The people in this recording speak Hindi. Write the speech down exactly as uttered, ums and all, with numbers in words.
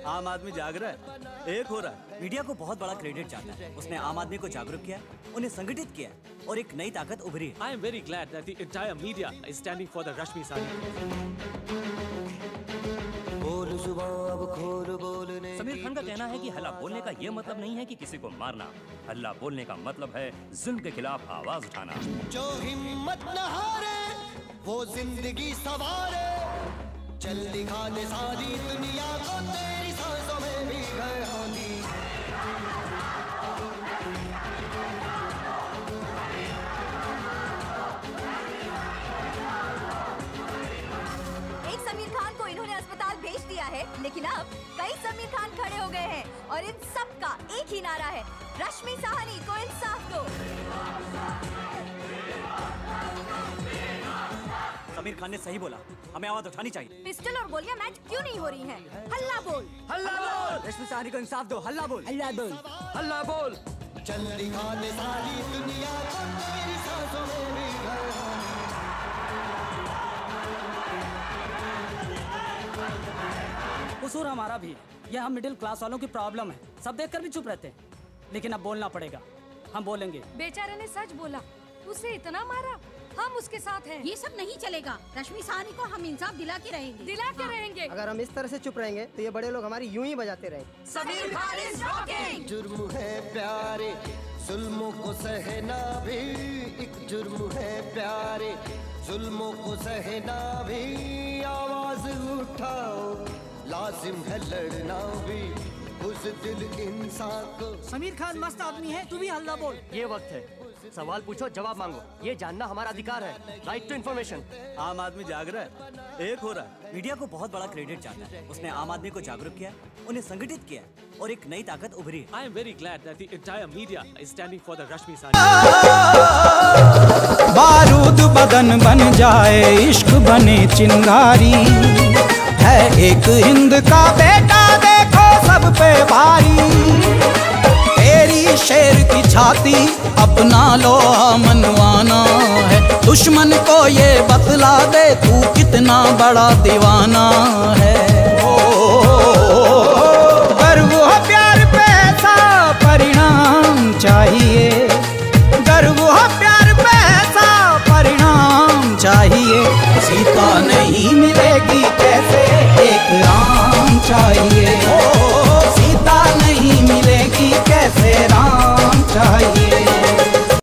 आम आदमी जाग रहा है, एक हो रहा है। मीडिया को बहुत बड़ा क्रेडिट जाता है। उसने आम आदमी को जागरूक किया, उन्हें संगठित किया और एक नई ताकत उभरी है। I am very glad that the entire media is standing for the Rashmi Sahni. Sameer Khan का कहना है कि हल्ला बोलने का ये मतलब नहीं है कि किसी को मारना। हल्ला बोलने का मतलब है जुल्म के खिलाफ आवाज उठाना। जो हिम्मत न हारे वो जिंदगी सवारे, चल दिखा दे सारी दुनिया को तेरी सांसों में भी घर होगी। एक समीर खान को इन्होंने अस्पताल भेज दिया है, लेकिन अब कई समीर खान खड़े हो गए हैं और इन सब का एक ही नारा है, रश्मि साहनी को इंसाफ दो। समीर खान ने सही बोला, हमें आवाज उठानी चाहिए। पिस्टल और गोलियां मैच क्यों नहीं हो रही हैं? हल्ला बोल, हल्ला बोल, रश्मि साहनी को इंसाफ दो। हल्ला बोल, हल्ला बोल, हल्ला बोल। चल दिखा दे सारी दुनिया को तेरी सांसों में भी घर होगी। कसूर हमारा भी है, यह हम मिडिल क्लास वालों की प्रॉब्लम है। सब देखकर भी चुप रहते हैं, लेकिन अब बोलना पड़ेगा, हम बोलेंगे। बेचारे ने सच बोला, उसे इतना मारा, हम उसके साथ हैं। ये सब नहीं चलेगा, रश्मि साहनी को हम इंसाफ दिला के रहेंगे, दिला के हाँ। रहेंगे। अगर हम इस तरह से चुप रहेंगे तो ये बड़े लोग हमारी यूं ही बजाते रहेंगे। Sameer Khan is rocking. जुर्म है प्यारे जुल्मों को सहना भी, एक जुर्म है प्यारे जुल्मों को सहना भी। आवाज उठाओ, लाजिम है लड़ना भी, उस दिल इंसान को। समीर खान मस्त आदमी है, तू भी हल्ला बोल। ये वक्त है, सवाल पूछो जवाब मांगो, ये जानना हमारा अधिकार है। Right to information. आम आदमी जाग रहा है, एक हो रहा है। मीडिया को बहुत बड़ा क्रेडिट जाता है। उसने आम आदमी को जागरूक किया, उन्हें संगठित किया और एक नई ताकत उभरी है। I am very glad that the entire media is standing for the Rashmi Sahni. बारूद बदन बन जाए, इश्क बने चिंगारी, है एक हिंद का बेटा देखो सब पे भारी। तेरी शेर की छाती अपना लोहा मनवाना है, दुश्मन को ये बतला दे तू कितना बड़ा दीवाना है।